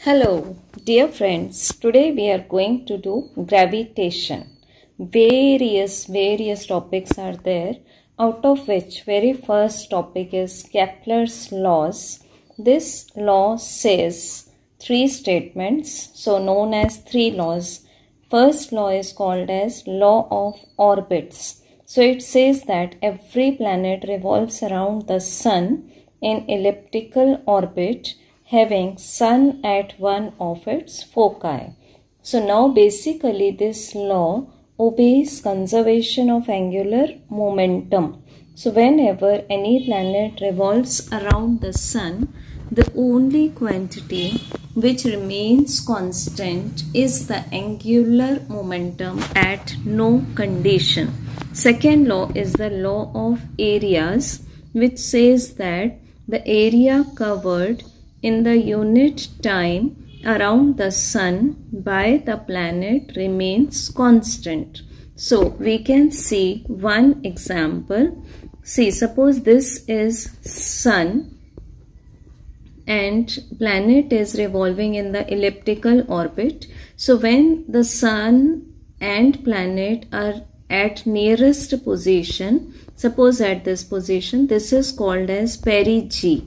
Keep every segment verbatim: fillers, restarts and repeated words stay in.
Hello, dear friends. Today we are going to do gravitation. Various, various topics are there, out of which very first topic is Kepler's laws. This law says three statements, so known as three laws. First law is called as law of orbits. So it says that every planet revolves around the sun in elliptical orbit, having sun at one of its foci. So now basically this law obeys conservation of angular momentum. So whenever any planet revolves around the sun, the only quantity which remains constant is the angular momentum at no condition. Second law is the law of areas, which says that the area covered in the unit time around the sun by the planet remains constant. So we can see one example. See, suppose this is sun and planet is revolving in the elliptical orbit. So when the sun and planet are at nearest position, suppose at this position, this is called as perigee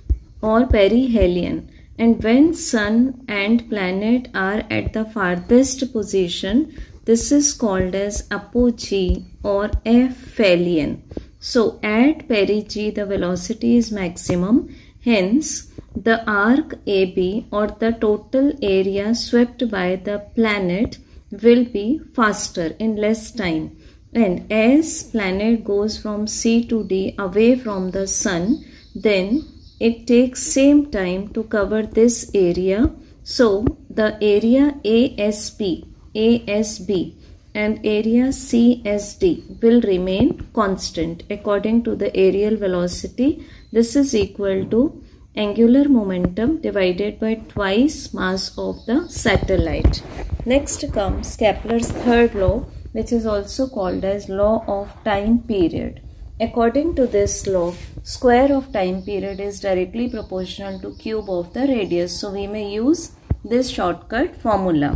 or perihelion, and when sun and planet are at the farthest position, this is called as apogee or aphelion. So at perigee the velocity is maximum, hence the arc A B or the total area swept by the planet will be faster in less time, and as planet goes from C to D away from the sun, then it takes same time to cover this area. So the area A S B, A S B and area C S D will remain constant according to the aerial velocity. This is equal to angular momentum divided by twice mass of the satellite. Next comes Kepler's third law, which is also called as law of time period. According to this law, square of time period is directly proportional to cube of the radius. So we may use this shortcut formula.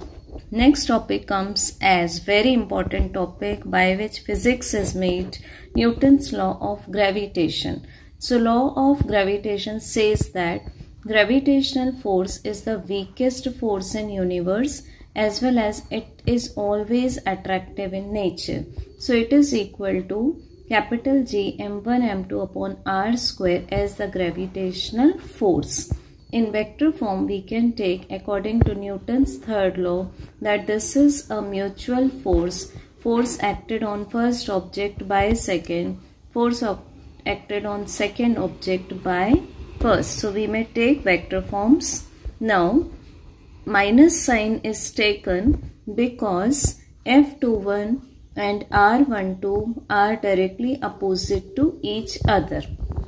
Next topic comes as very important topic by which physics is made, Newton's law of gravitation. So law of gravitation says that gravitational force is the weakest force in universe, as well as it is always attractive in nature. So it is equal to capital G m one m two upon r square as the gravitational force. In vector form we can take, according to Newton's third law, that this is a mutual force. Force acted on first object by second, force of acted on second object by first. So we may take vector forms. Now minus sign is taken because F twenty-one and R twelve are directly opposite to each other.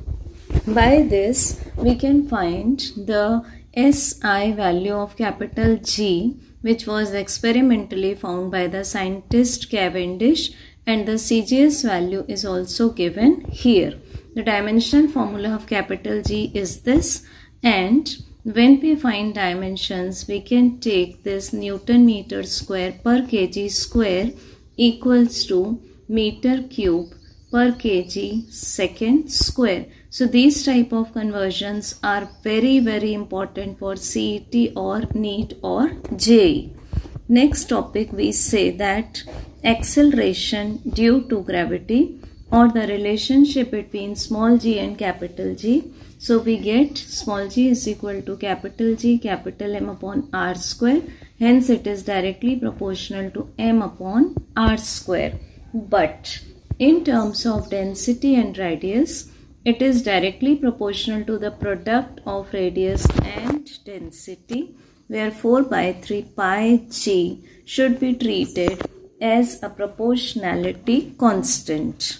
By this we can find the S I value of capital G, which was experimentally found by the scientist Cavendish, and the C G S value is also given here. The dimensional formula of capital G is this, and when we find dimensions we can take this Newton meter square per kg square equals to meter cube per kg second square. So these type of conversions are very very important for C E T or NEET or J E E. Next topic, we say that acceleration due to gravity, or the relationship between small g and capital G. So we get small g is equal to capital G capital M upon r square. Hence it is directly proportional to m upon r square. But in terms of density and radius, it is directly proportional to the product of radius and density, where four by three pi g should be treated as a proportionality constant.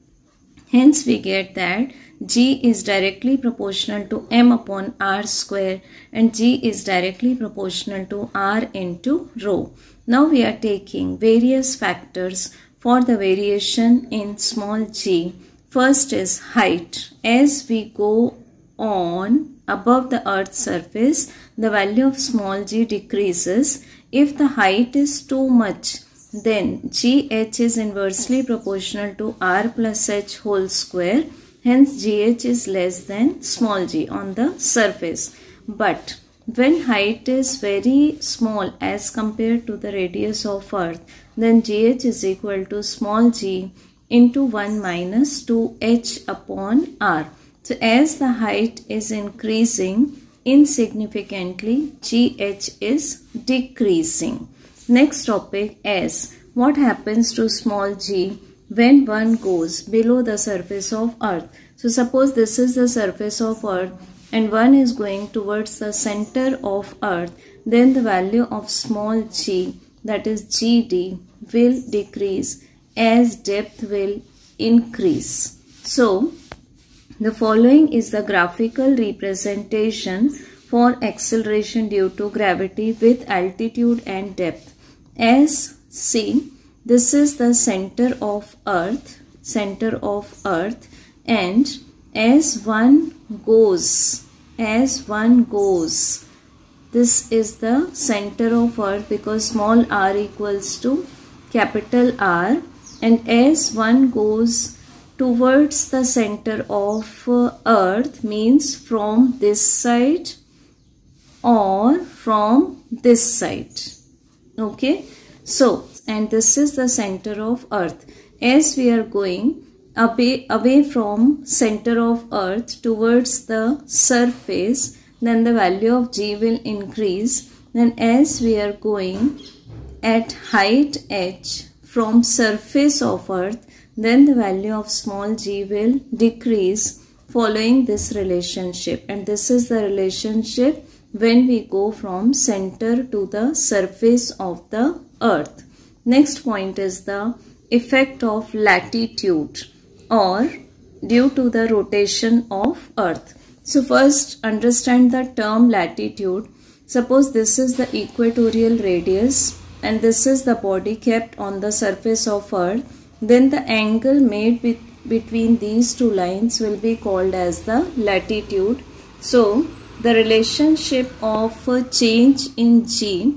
Hence we get that G is directly proportional to m upon r square and G is directly proportional to r into rho. Now we are taking various factors for the variation in small g. First is height. As we go on above the earth's surface, the value of small g decreases. If the height is too much, then gh is inversely proportional to r plus h whole square. Hence gh is less than small g on the surface. But when height is very small as compared to the radius of earth, then gh is equal to small g into one minus two h upon r. So as the height is increasing insignificantly, gh is decreasing. Next topic is what happens to small g when one goes below the surface of earth. So suppose this is the surface of earth and one is going towards the center of earth, then the value of small g, that is gd, will decrease as depth will increase. So the following is the graphical representation for acceleration due to gravity with altitude and depth. As see, this is the center of earth, center of earth, and as one goes, as one goes, this is the center of earth because small r equals to capital R, and as one goes towards the center of uh, earth, means from this side or from this side. Okay, so and this is the center of earth. As we are going away, away from center of earth towards the surface, then the value of g will increase. Then as we are going at height h from surface of earth, then the value of small g will decrease following this relationship. And this is the relationship when we go from center to the surface of the earth. Next point is the effect of latitude or due to the rotation of earth. So first understand the term latitude. Suppose this is the equatorial radius and this is the body kept on the surface of earth, then the angle made with, between these two lines will be called as the latitude. So the relationship of a change in g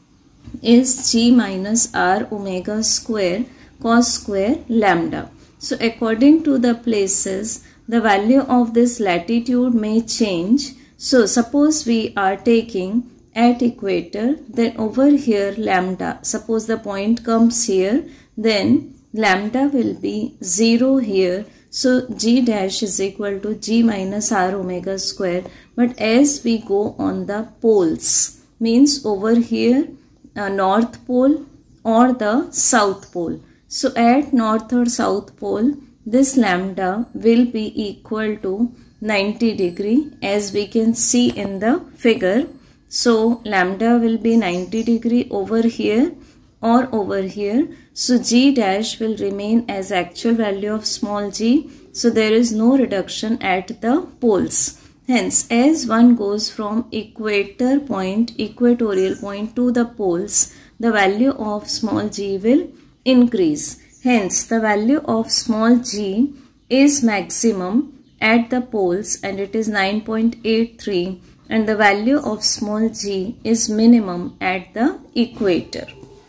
is g minus r omega square cos square lambda. So according to the places, the value of this latitude may change. So suppose we are taking at equator, then over here lambda, suppose the point comes here, then lambda will be zero here. So g dash is equal to g minus r omega square. But as we go on the poles, means over here uh, north pole or the south pole. So at north or south pole, this lambda will be equal to ninety degree as we can see in the figure. So lambda will be ninety degree over here or over here. So g dash will remain as actual value of small g. So there is no reduction at the poles. Hence, as one goes from equator point, equatorial point to the poles, the value of small g will increase. Hence, the value of small g is maximum at the poles and it is nine point eight three, and the value of small g is minimum at the equator.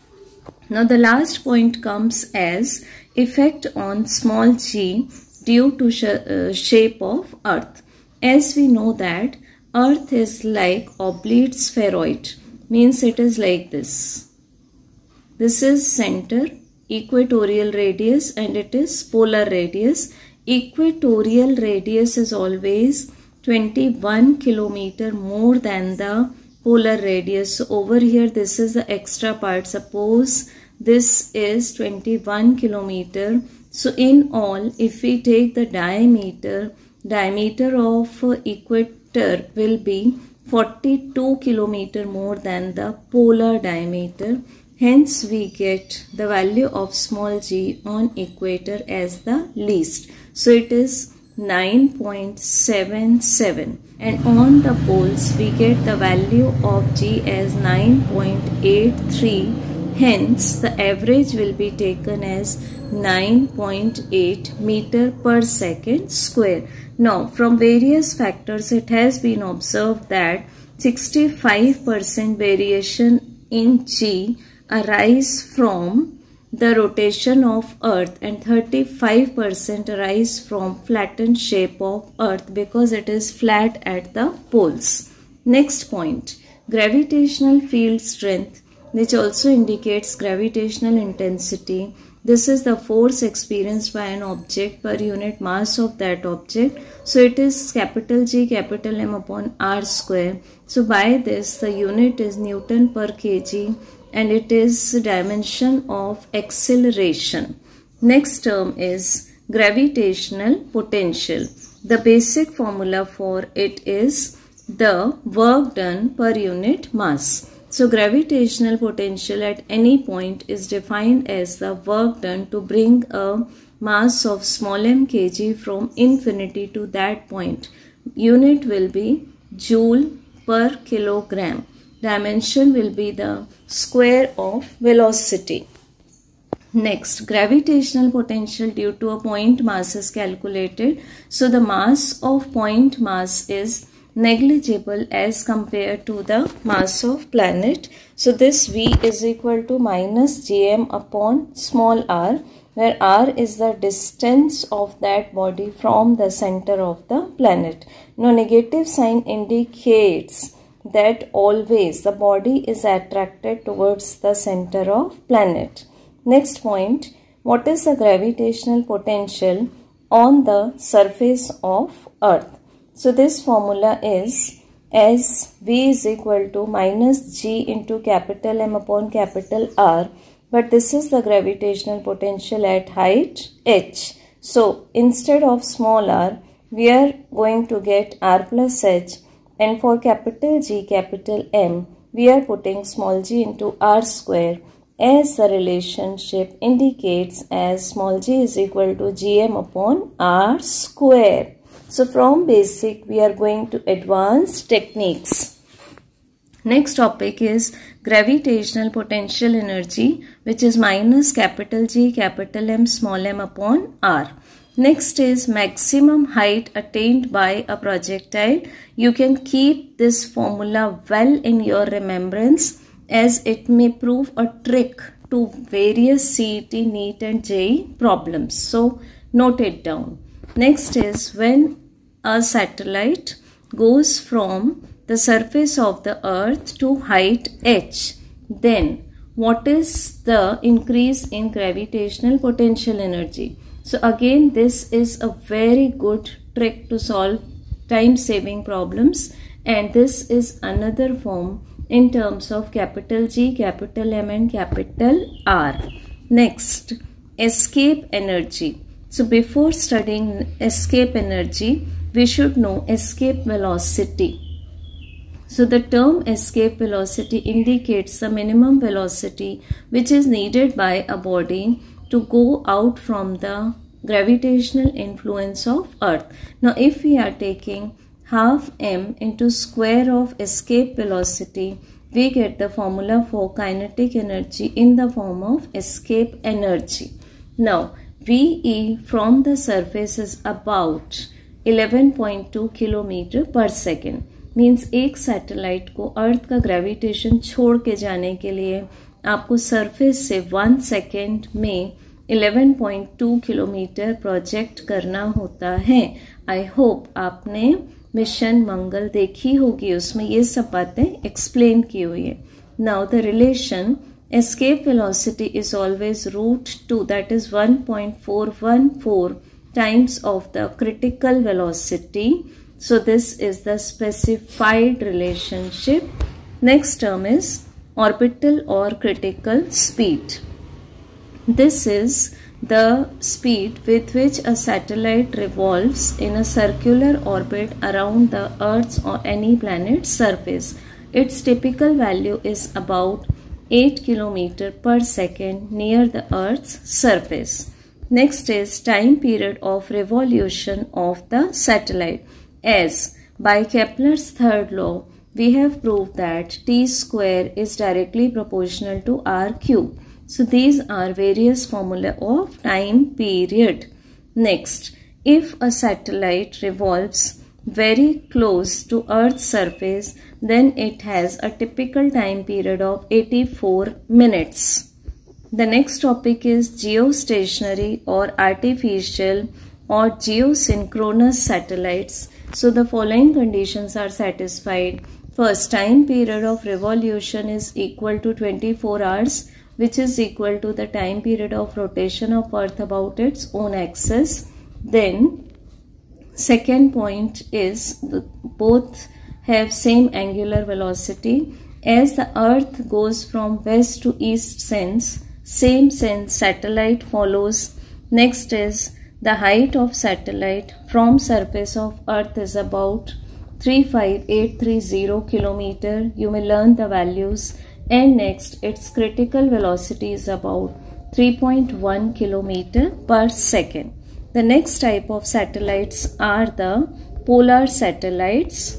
Now the last point comes as effect on small g due to sh uh, shape of earth. As we know that earth is like oblate spheroid, means it is like this. This is center, equatorial radius, and it is polar radius. Equatorial radius is always twenty-one kilometer more than the polar radius. So over here this is the extra part. Suppose this is twenty-one kilometer. So in all, if we take the diameter, diameter of equator will be forty-two kilometer more than the polar diameter. Hence we get the value of small g on equator as the least. So it is nine point seven seven, and on the poles we get the value of g as nine point eight three. Hence, the average will be taken as nine point eight meter per second square. Now, from various factors, it has been observed that sixty-five percent variation in G arise from the rotation of Earth and thirty-five percent arise from flattened shape of Earth because it is flat at the poles. Next point, gravitational field strength, which also indicates gravitational intensity. This is the force experienced by an object per unit mass of that object. So it is capital G capital M upon R square. So by this the unit is Newton per kg and it is dimension of acceleration. Next term is gravitational potential. The basic formula for it is the work done per unit mass. So gravitational potential at any point is defined as the work done to bring a mass of small m kg from infinity to that point. Unit will be joule per kilogram. Dimension will be the square of velocity. Next, gravitational potential due to a point mass is calculated. So the mass of point mass is negligible as compared to the mass of planet. So this V is equal to minus gm upon small r, where r is the distance of that body from the center of the planet. Now negative sign indicates that always the body is attracted towards the center of planet. Next point, what is the gravitational potential on the surface of Earth? So this formula is as V is equal to minus G into capital M upon capital R, but this is the gravitational potential at height h. So instead of small r, we are going to get R plus h, and for capital G capital M, we are putting small g into R square, as the relationship indicates as small g is equal to gm upon R square. So from basic we are going to advanced techniques. Next topic is gravitational potential energy, which is minus capital G capital M small m upon R. Next is maximum height attained by a projectile. You can keep this formula well in your remembrance, as it may prove a trick to various C E T, NEET and J E E problems. So note it down. Next is when a satellite goes from the surface of the Earth to height h, then what is the increase in gravitational potential energy? So again, this is a very good trick to solve time saving problems, and this is another form in terms of capital G, capital M and capital R. Next, escape energy. So before studying escape energy, we should know escape velocity. So the term escape velocity indicates the minimum velocity which is needed by a body to go out from the gravitational influence of Earth. Now if we are taking half m into square of escape velocity, we get the formula for kinetic energy in the form of escape energy. Now V E from the surface is about eleven point two kilometer per second. Means एक satellite को earth का gravitation छोड़ के जाने के लिए आपको surface से वन सेकेंड में eleven point two kilometre project करना होता है. आई होप आपने मिशन मंगल देखी होगी, उसमें ये सब बातें एक्सप्लेन की हुई है. Now the relation escape velocity is always root two, that is one point four one four times of the critical velocity. So this is the specified relationship. Next term is orbital or critical speed. This is the speed with which a satellite revolves in a circular orbit around the Earth's or any planet's surface. Its typical value is about eight kilometers per second near the Earth's surface. Next is time period of revolution of the satellite. As by Kepler's third law, we have proved that t square is directly proportional to r cube. So these are various formula of time period. Next, if a satellite revolves very close to Earth's surface, then it has a typical time period of eighty-four minutes. The next topic is geostationary or artificial or geosynchronous satellites. So the following conditions are satisfied. First, time period of revolution is equal to twenty-four hours, which is equal to the time period of rotation of Earth about its own axis. Then, second point is the, both have same angular velocity. As the Earth goes from west to east sense, same sense satellite follows. Next is the height of satellite from surface of Earth is about three five eight three zero kilometer. You may learn the values. And next, its critical velocity is about three point one kilometer per second. The next type of satellites are the polar satellites,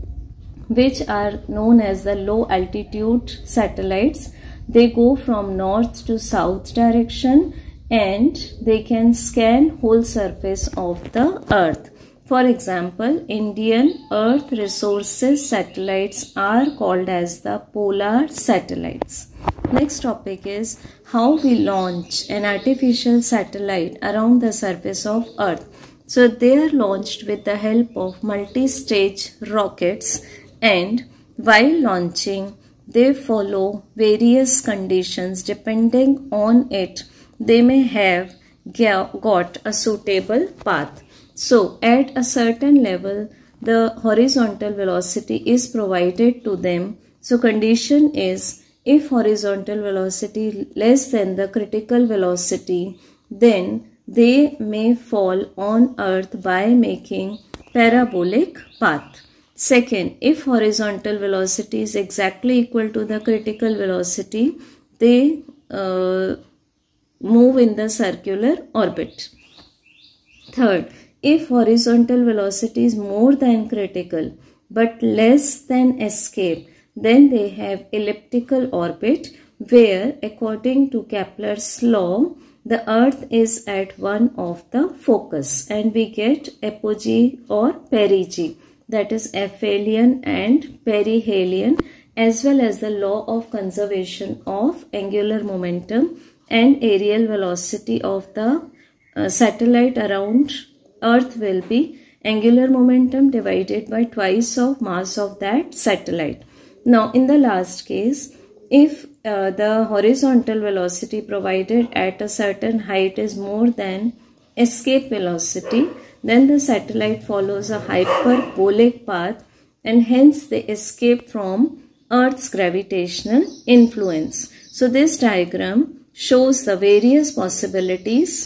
which are known as the low altitude satellites. They go from north to south direction and they can scan whole surface of the Earth. For example, Indian Earth Resources satellites are called as the polar satellites. Next topic is how we launch an artificial satellite around the surface of Earth. So they are launched with the help of multi-stage rockets, and while launching they follow various conditions. Depending on it, they may have got a suitable path. So at a certain level, the horizontal velocity is provided to them. So condition is, if horizontal velocity less than the critical velocity, then they may fall on Earth by making parabolic path. Second, if horizontal velocity is exactly equal to the critical velocity, they uh, move in the circular orbit. Third, if horizontal velocity is more than critical but less than escape, then they have elliptical orbit, where according to Kepler's law, the Earth is at one of the focus and we get apogee or perigee, that is aphelion and perihelion, as well as the law of conservation of angular momentum and aerial velocity of the uh, satellite around Earth will be angular momentum divided by twice of mass of that satellite. Now in the last case, if uh, the horizontal velocity provided at a certain height is more than escape velocity, then the satellite follows a hyperbolic path and hence they escape from Earth's gravitational influence. So this diagram shows the various possibilities.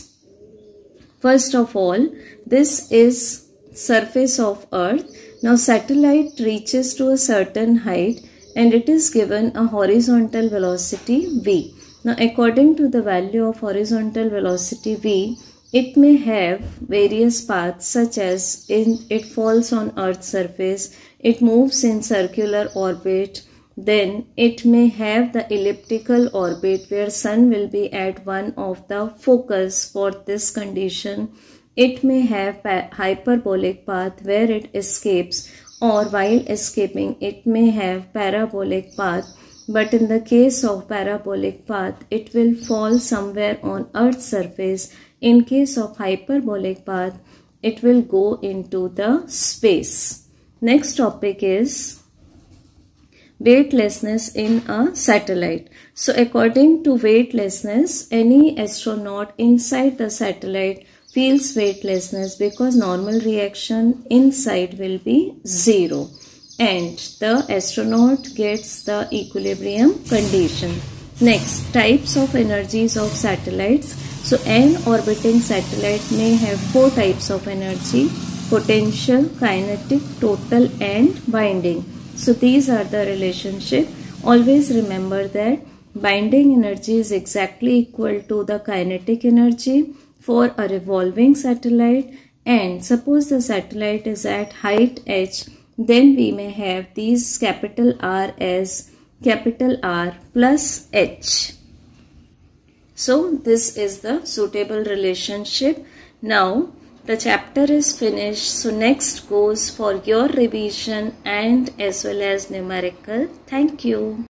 First of all, this is surface of Earth. Now satellite reaches to a certain height and it is given a horizontal velocity v. Now according to the value of horizontal velocity v, it may have various paths, such as in, it falls on Earth's surface, it moves in circular orbit, then it may have the elliptical orbit where Sun will be at one of the focus for this condition. It may have hyperbolic path where it escapes, or while escaping it may have parabolic path, but in the case of parabolic path it will fall somewhere on Earth's surface. In case of hyperbolic path, it will go into the space. Next topic is weightlessness in a satellite. So according to weightlessness, any astronaut inside the satellite feels weightlessness because normal reaction inside will be zero and the astronaut gets the equilibrium condition. Next, types of energies of satellites. So an orbiting satellite may have four types of energy: potential, kinetic, total and binding. So these are the relationship. Always remember that binding energy is exactly equal to the kinetic energy for a revolving satellite, and suppose the satellite is at height h then we may have these capital R as capital R plus H. So this is the suitable relationship. Now the chapter is finished. So next goes for your revision and as well as numerical. Thank you.